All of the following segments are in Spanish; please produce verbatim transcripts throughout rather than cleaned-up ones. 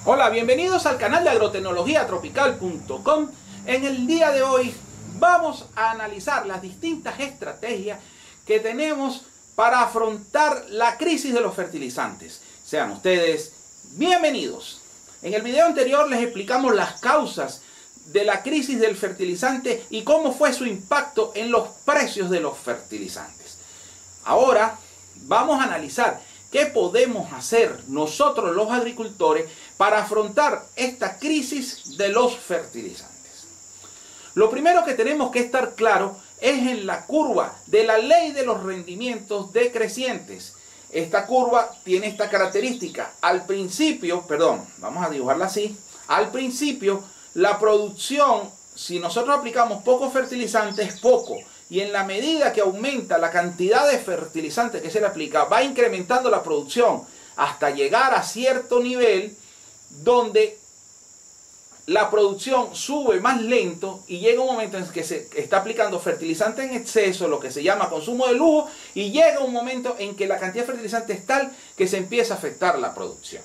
Hola, bienvenidos al canal de agrotecnología tropical punto com. En el día de hoy vamos a analizar las distintas estrategias que tenemos para afrontar la crisis de los fertilizantes. Sean ustedes bienvenidos. En el video anterior les explicamos las causas de la crisis del fertilizante y cómo fue su impacto en los precios de los fertilizantes. Ahora vamos a analizar qué podemos hacer nosotros los agricultores para afrontar esta crisis de los fertilizantes. Lo primero que tenemos que estar claro es en la curva de la ley de los rendimientos decrecientes. Esta curva tiene esta característica. Al principio, perdón, vamos a dibujarla así. Al principio, la producción, si nosotros aplicamos poco fertilizante, es poco. Y en la medida que aumenta la cantidad de fertilizante que se le aplica, va incrementando la producción hasta llegar a cierto nivel donde la producción sube más lento y llega un momento en que se está aplicando fertilizante en exceso, lo que se llama consumo de lujo, y llega un momento en que la cantidad de fertilizante es tal que se empieza a afectar la producción.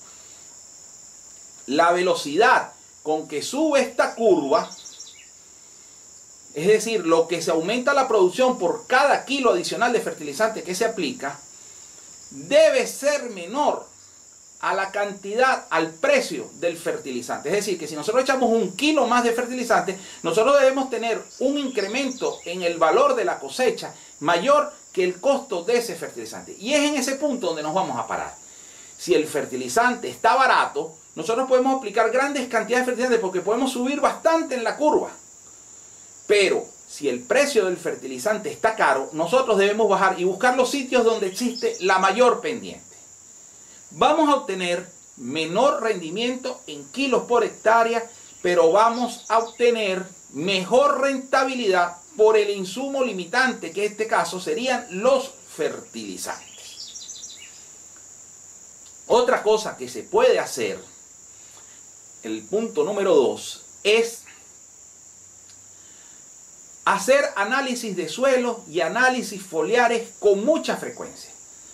La velocidad con que sube esta curva, es decir, lo que se aumenta la producción por cada kilo adicional de fertilizante que se aplica, debe ser menor a la cantidad, al precio del fertilizante. Es decir, que si nosotros echamos un kilo más de fertilizante, nosotros debemos tener un incremento en el valor de la cosecha mayor que el costo de ese fertilizante. Y es en ese punto donde nos vamos a parar. Si el fertilizante está barato, nosotros podemos aplicar grandes cantidades de fertilizante porque podemos subir bastante en la curva. Pero si el precio del fertilizante está caro, nosotros debemos bajar y buscar los sitios donde existe la mayor pendiente. Vamos a obtener menor rendimiento en kilos por hectárea, pero vamos a obtener mejor rentabilidad por el insumo limitante, que en este caso serían los fertilizantes. Otra cosa que se puede hacer, el punto número dos, es hacer análisis de suelo y análisis foliares con mucha frecuencia.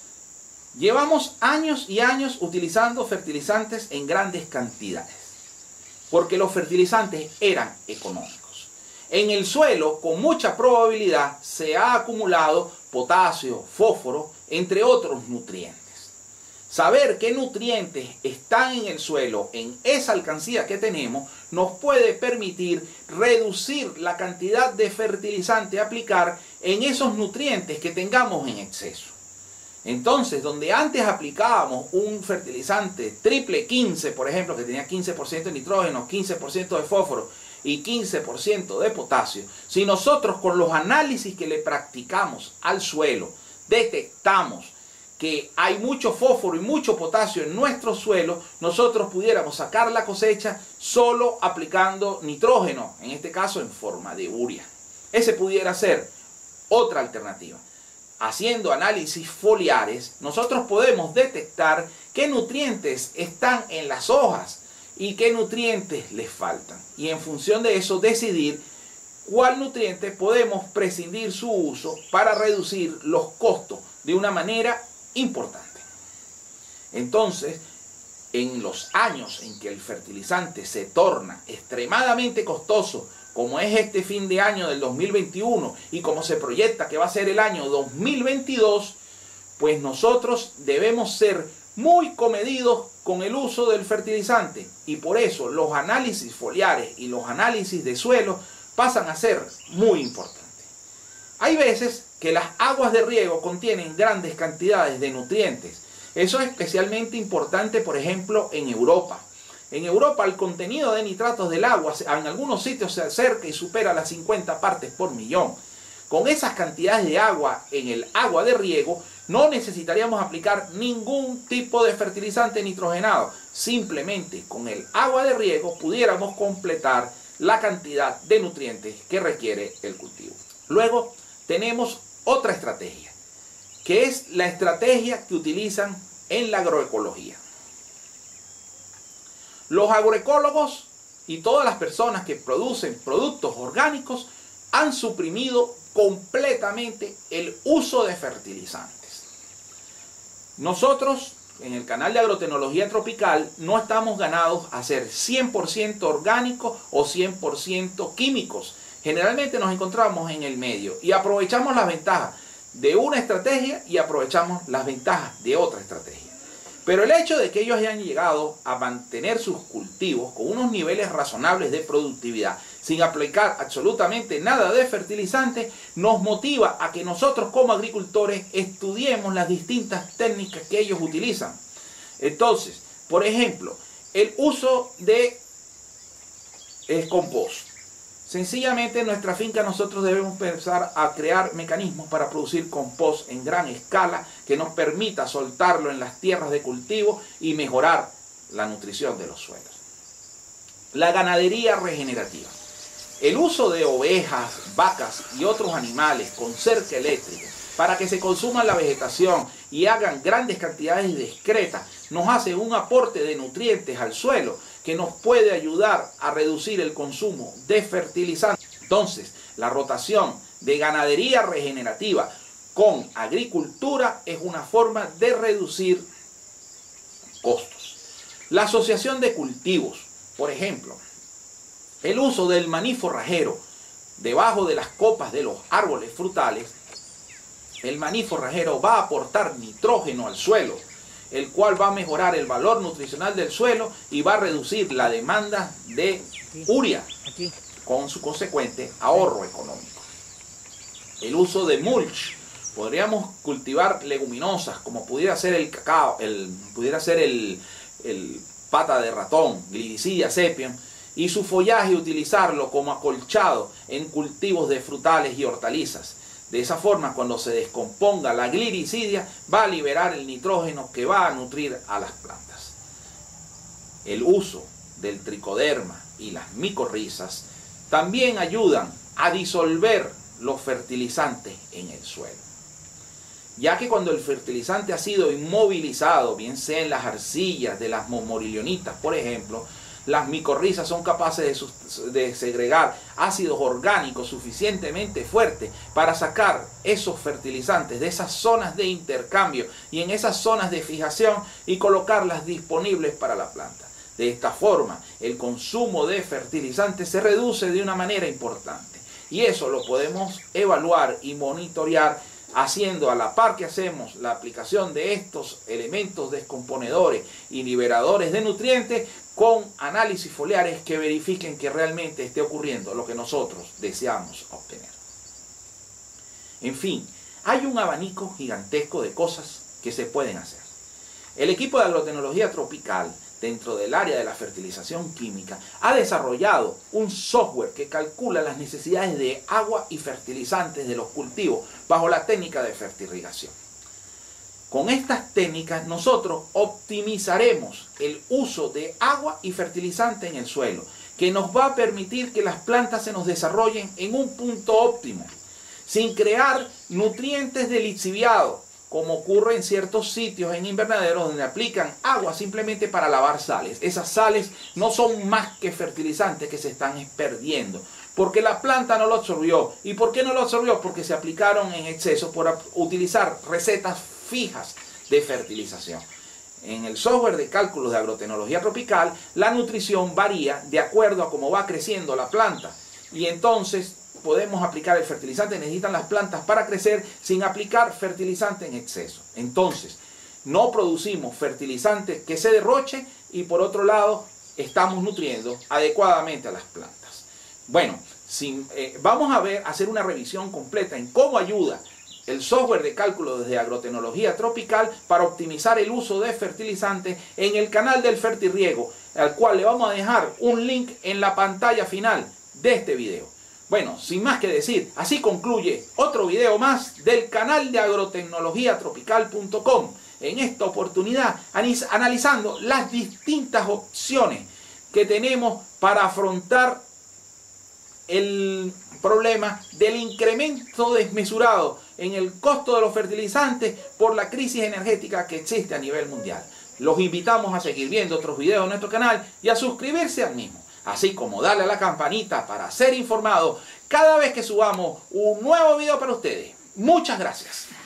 Llevamos años y años utilizando fertilizantes en grandes cantidades, porque los fertilizantes eran económicos. En el suelo, con mucha probabilidad, se ha acumulado potasio, fósforo, entre otros nutrientes. Saber qué nutrientes están en el suelo, en esa alcancía que tenemos, nos puede permitir reducir la cantidad de fertilizante a aplicar en esos nutrientes que tengamos en exceso. Entonces, donde antes aplicábamos un fertilizante triple quince, por ejemplo, que tenía quince por ciento de nitrógeno, quince por ciento de fósforo y quince por ciento de potasio, si nosotros con los análisis que le practicamos al suelo detectamos que hay mucho fósforo y mucho potasio en nuestro suelo, nosotros pudiéramos sacar la cosecha solo aplicando nitrógeno, en este caso en forma de urea. Ese pudiera ser otra alternativa. Haciendo análisis foliares, nosotros podemos detectar qué nutrientes están en las hojas y qué nutrientes les faltan. Y en función de eso decidir cuál nutriente podemos prescindir su uso para reducir los costos de una manera importante. Entonces, en los años en que el fertilizante se torna extremadamente costoso, como es este fin de año del dos mil veintiuno y como se proyecta que va a ser el año dos mil veintidós, pues nosotros debemos ser muy comedidos con el uso del fertilizante, y por eso los análisis foliares y los análisis de suelo pasan a ser muy importantes. Hay veces que las aguas de riego contienen grandes cantidades de nutrientes. Eso es especialmente importante, por ejemplo, en Europa. En Europa el contenido de nitratos del agua en algunos sitios se acerca y supera las cincuenta partes por millón. Con esas cantidades de agua en el agua de riego no necesitaríamos aplicar ningún tipo de fertilizante nitrogenado. Simplemente con el agua de riego pudiéramos completar la cantidad de nutrientes que requiere el cultivo. Luego tenemos otra estrategia, que es la estrategia que utilizan en la agroecología. Los agroecólogos y todas las personas que producen productos orgánicos han suprimido completamente el uso de fertilizantes. Nosotros en el canal de Agrotecnología Tropical no estamos ganados a ser cien por ciento orgánicos o cien por ciento químicos. Generalmente nos encontramos en el medio y aprovechamos las ventajas de una estrategia y aprovechamos las ventajas de otra estrategia. Pero el hecho de que ellos hayan llegado a mantener sus cultivos con unos niveles razonables de productividad, sin aplicar absolutamente nada de fertilizante, nos motiva a que nosotros como agricultores estudiemos las distintas técnicas que ellos utilizan. Entonces, por ejemplo, el uso de el compost. Sencillamente en nuestra finca nosotros debemos empezar a crear mecanismos para producir compost en gran escala que nos permita soltarlo en las tierras de cultivo y mejorar la nutrición de los suelos. La ganadería regenerativa. El uso de ovejas, vacas y otros animales con cerca eléctrica para que se consuma la vegetación y hagan grandes cantidades de excreta nos hace un aporte de nutrientes al suelo que nos puede ayudar a reducir el consumo de fertilizantes. Entonces, la rotación de ganadería regenerativa con agricultura es una forma de reducir costos. La asociación de cultivos, por ejemplo, el uso del maní forrajero debajo de las copas de los árboles frutales. El maní forrajero va a aportar nitrógeno al suelo, el cual va a mejorar el valor nutricional del suelo y va a reducir la demanda de urea, con su consecuente ahorro económico. El uso de mulch. Podríamos cultivar leguminosas como pudiera ser el cacao, el, pudiera ser el, el pata de ratón, Gliricidia sepium, y su follaje utilizarlo como acolchado en cultivos de frutales y hortalizas. De esa forma, cuando se descomponga la gliricidia, va a liberar el nitrógeno que va a nutrir a las plantas. El uso del tricoderma y las micorrizas también ayudan a disolver los fertilizantes en el suelo, ya que cuando el fertilizante ha sido inmovilizado, bien sea en las arcillas de las morilonitas, por ejemplo, las micorrizas son capaces de, de segregar ácidos orgánicos suficientemente fuertes para sacar esos fertilizantes de esas zonas de intercambio y en esas zonas de fijación y colocarlas disponibles para la planta. De esta forma, el consumo de fertilizantes se reduce de una manera importante. Y eso lo podemos evaluar y monitorear haciendo a la par que hacemos la aplicación de estos elementos descomponedores y liberadores de nutrientes con análisis foliares que verifiquen que realmente esté ocurriendo lo que nosotros deseamos obtener. En fin, hay un abanico gigantesco de cosas que se pueden hacer. El equipo de Agrotecnología Tropical, dentro del área de la fertilización química, ha desarrollado un software que calcula las necesidades de agua y fertilizantes de los cultivos bajo la técnica de fertirrigación. Con estas técnicas nosotros optimizaremos el uso de agua y fertilizante en el suelo, que nos va a permitir que las plantas se nos desarrollen en un punto óptimo, sin crear nutrientes de lixiviado, como ocurre en ciertos sitios en invernaderos donde aplican agua simplemente para lavar sales. Esas sales no son más que fertilizantes que se están perdiendo, porque la planta no lo absorbió. ¿Y por qué no lo absorbió? Porque se aplicaron en exceso por utilizar recetas fijas de fertilización. En el software de cálculos de Agrotecnología Tropical, la nutrición varía de acuerdo a cómo va creciendo la planta. Y entonces podemos aplicar el fertilizante que necesitan las plantas para crecer sin aplicar fertilizante en exceso. Entonces, no producimos fertilizante que se derroche y por otro lado, estamos nutriendo adecuadamente a las plantas. Bueno, si, eh, vamos a ver, hacer una revisión completa en cómo ayuda el software de cálculo desde Agrotecnología Tropical para optimizar el uso de fertilizantes en el canal del Fertirriego, al cual le vamos a dejar un link en la pantalla final de este video. Bueno, sin más que decir, así concluye otro video más del canal de agrotecnología tropical punto com. En esta oportunidad, analizando las distintas opciones que tenemos para afrontar el problema del incremento desmesurado en el costo de los fertilizantes por la crisis energética que existe a nivel mundial. Los invitamos a seguir viendo otros videos en nuestro canal y a suscribirse al mismo, así como darle a la campanita para ser informado cada vez que subamos un nuevo video para ustedes. Muchas gracias.